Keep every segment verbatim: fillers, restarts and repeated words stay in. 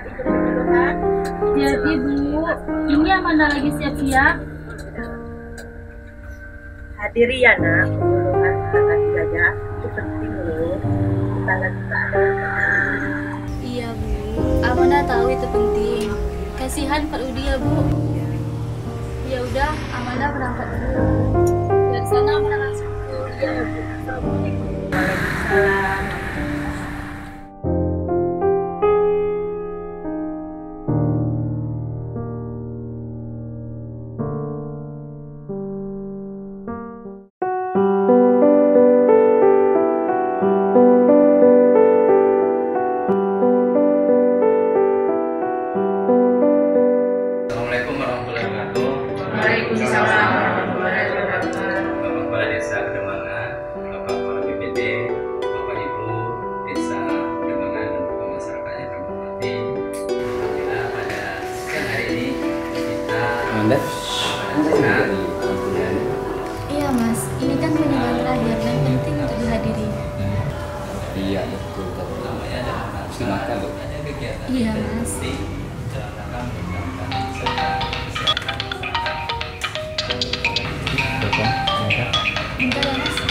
ikut dulu kan? Jadi Bu, ini Amanda lagi siap-siap. Hadiri ya nak, penyuluhan kaki gajah itu penting loh. Kita lagi tak ada yang kenal. Iya Bu, Amanda tahu itu penting. Kasihan Pak Udi ya Bu. Ya udah, Amanda berangkat dulu. Dari sana Amanda langsung ke kuliah ya Bu. Assalamualaikum. Waalaikumsalam. Assalamualaikum warahmatullahi wabarakatuh. Waalaikumsalam warahmatullahi wabarakatuh. Bapak Kepala Desa Kedemangan, Bapak Kepala B P D, Bapak Ibu Desa Kedemangan dan Bapak masyarakat yang kami hormati. Alhamdulillah pada siang hari ini kita Anda? Nah, Iya Mas, ini kan penyuluhan terakhir dan penting untuk dihadiri. Iya betul. namanya adalah Silakan, Bu. ada kegiatan Iya, yang Mas. penting dalam rangka meningkatkan serta kesehatan Bentar ya Mas.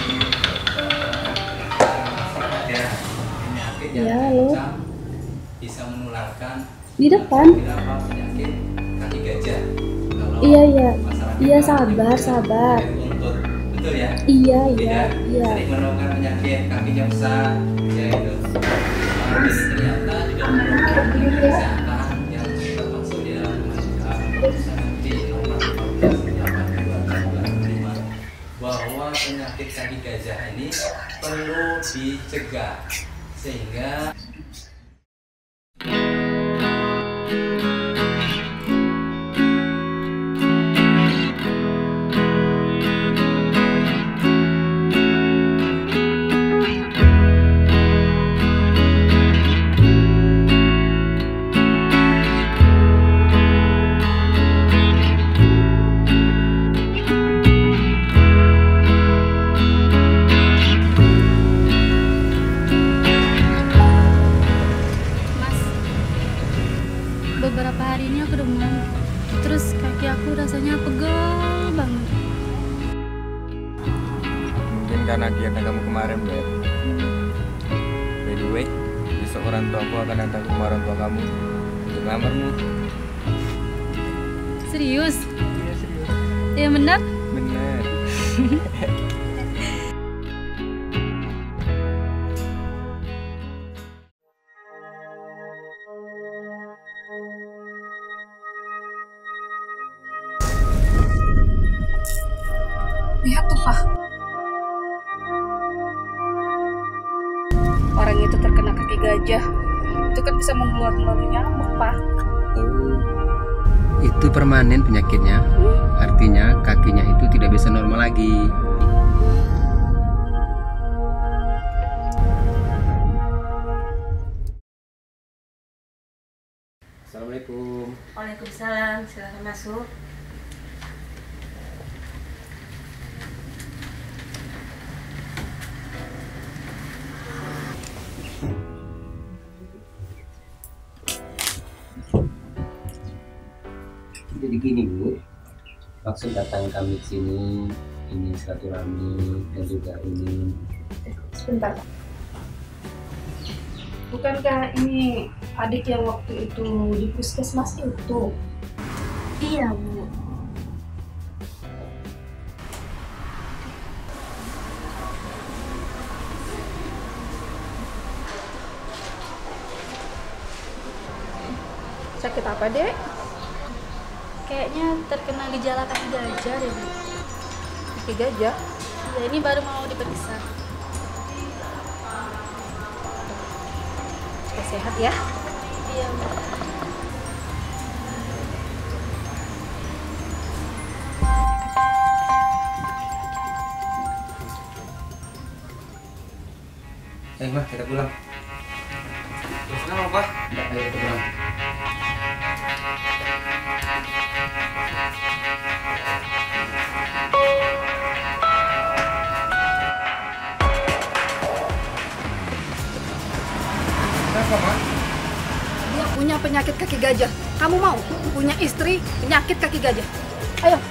ada penyakit yang Ya, halo. terancam bisa menularkan Di depan. beberapa penyakit kaki gajah. Kalau Iya, iya. masyarakat Iya, kita sabar, menyebutnya sabar. penyakit untut. Betul ya? Iya, iya, Tidak iya. sering menemukan penyakit kakinya besar, yaitu Mas, ternyata juga merupakan kesehatan yang termasuk di dalam undang-undang di nomor lima belas delapan dua tahun dua ribu lima bahwa penyakit kaki gajah ini perlu dicegah sehingga Mas, beberapa hari ini aku demam. Terus kaki aku rasanya pegel banget. Mungkin karena kegiatan kamu kemarin, Beb. By the way, besok orang tua aku akan datang ke rumah orang tua kamu untuk ngelamarmu. Serius? Iya serius. Ya benar? Bener. Lihat tuh, Pak. Orang itu terkena kaki gajah. Itu kan bisa menular melalui nyamuk, Pak. Oh, itu permanen penyakitnya. Artinya kakinya itu tidak bisa normal lagi. Assalamualaikum. Waalaikumsalam. Silakan masuk. Jadi gini Bu, maksud datang kami ke sini ini silaturahmi dan juga ini Sebentar, Pak. Bukankah ini adik yang waktu itu di puskesmas itu? Iya Bu. Sakit apa, Dek? Kayaknya terkena gejala kaki gajah deh Bu. Kaki gajah. Ya ini baru mau diperiksa. Supaya sehat ya. Iya Bu. Eh mah kita pulang. terus kenapa Pak? Enggak, ayo kita pulang. Kenapa Pak? Dia punya penyakit kaki gajah. Kamu mau punya istri penyakit kaki gajah? Ayo,